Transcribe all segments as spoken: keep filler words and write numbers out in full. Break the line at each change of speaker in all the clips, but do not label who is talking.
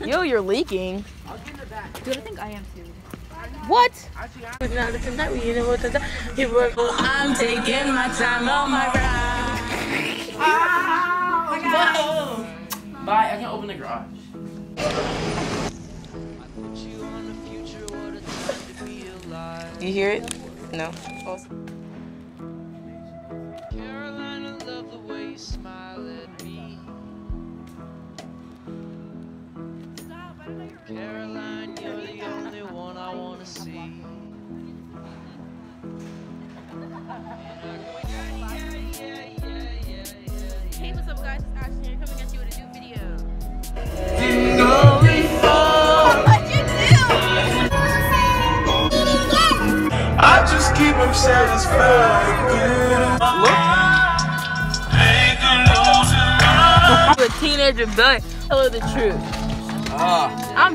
Yo, you're leaking.
Dude, I think I am too.
What?
I'm taking my time on my ride. Oh, bye, I can open the garage.
You hear it? No. Oh.
Carolina, love the way you smile at me. Caroline, you're the only one I want to see.
Hey, what's up, guys? It's Ashton here coming at you with a new video. What'd you do?
I just keep them satisfied.
I'm a teenager, but tell her the truth.
Ah.
I'm.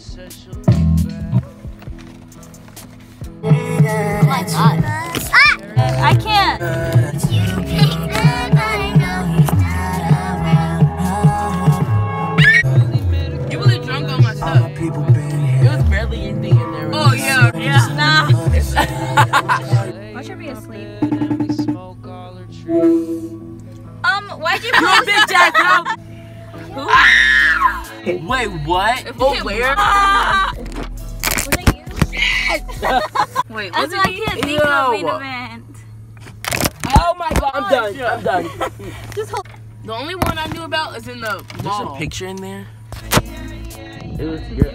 Oh my god. Ah! I can't.
You really drunk on my stuff. There was barely anything in there. Oh yeah, yeah. Nah.
Why should I be asleep? Um, why'd you
You're a bitch ass girl. Who?
Wait, what?
Oh, where?
Was it you?
Wait,
That's
was
why I
it me?
can't think of main event.
Oh my god, I'm done. I'm done.
Just hold.
The only one I knew about is in the
There's
mall.
a picture in there.
It was your.